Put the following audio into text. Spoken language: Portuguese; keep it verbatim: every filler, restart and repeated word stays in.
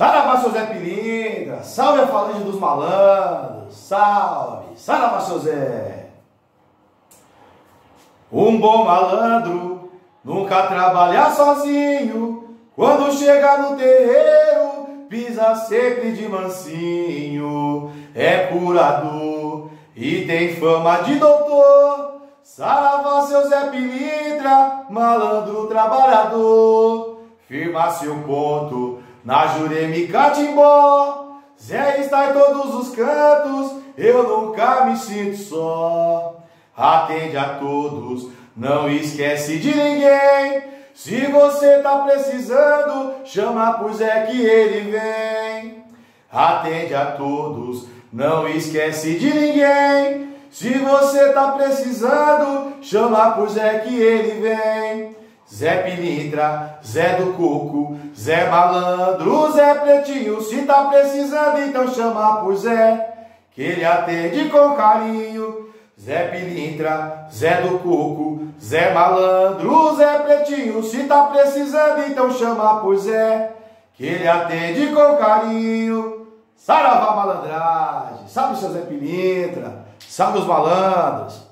Saravá, seu Zé Pilintra, salve a falange dos malandros, salve, saravá, seu Zé. Um bom malandro nunca trabalha sozinho, quando chega no terreiro, pisa sempre de mansinho, é curador e tem fama de doutor. Saravá, seu Zé Pilintra, malandro trabalhador, firma seu ponto na Jurema Catimbó. Zé está em todos os cantos, eu nunca me sinto só. Atende a todos, não esquece de ninguém. Se você tá precisando, chama por Zé que ele vem. Atende a todos, não esquece de ninguém. Se você tá precisando, chama por Zé que ele vem. Zé Pilintra, Zé do Coco, Zé Malandro, Zé Pretinho, se tá precisando então chama por Zé, que ele atende com carinho. Zé Pilintra, Zé do Coco, Zé Malandro, Zé Pretinho, se tá precisando então chama por Zé, que ele atende com carinho. Saravá malandragem, salve seu Zé Pilintra, salve os malandros.